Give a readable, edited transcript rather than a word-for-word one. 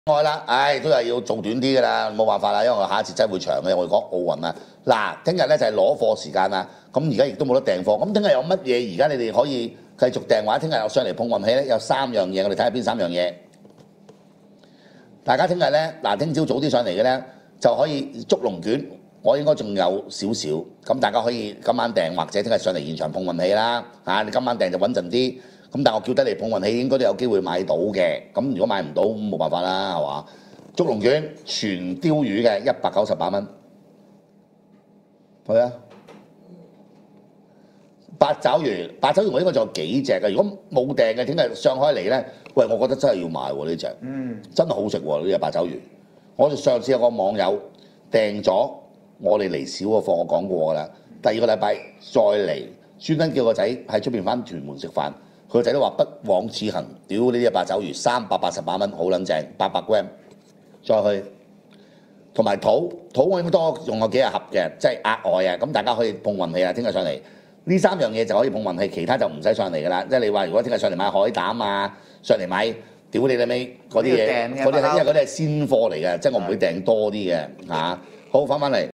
愛啦，都係要做短啲㗎啦，冇辦法啦，因為我下一節真係會長嘅，我哋講奧運啊。嗱，聽日咧就係攞貨時間啦，咁而家亦都冇得訂貨，咁聽日有乜嘢？而家你哋可以繼續訂或者聽日我上嚟碰運氣咧，有3樣嘢，我哋睇下邊3樣嘢。大家聽日咧，嗱，聽朝早啲上嚟嘅咧，就可以捉龍卷，我應該仲有少少，咁大家可以今晚訂或者聽日上嚟現場碰運氣啦。你今晚訂就穩陣啲。咁但係我叫得你碰運氣，應該都有機會買到嘅。咁如果買唔到，咁冇辦法啦，係嘛？竹龍卷全鯛魚嘅198蚊，係啊。八爪魚我應該仲有幾隻嘅。如果冇訂嘅，聽日上開嚟咧，喂，我覺得真係要買喎呢隻，真係好食喎呢隻八爪魚。我哋上次有個網友訂咗，我哋嚟少個貨，我講過㗎啦。第2個禮拜再嚟，專登叫個仔喺出邊翻屯門食飯。佢個仔都話不枉此行，屌呢啲八爪魚388蚊，好撚正，800 gram， 再去同埋肚我應該多用過幾日盒嘅，即係額外啊！咁大家可以碰運氣啊，聽日上嚟呢3樣嘢就可以碰運氣，其他就唔使上嚟㗎啦。即係你話如果聽日上嚟買海膽啊，上嚟買屌你尾嗰啲嘢，嗰啲因為嗰啲係鮮貨嚟嘅，即係我唔會訂多啲嘅嚇。好，翻嚟。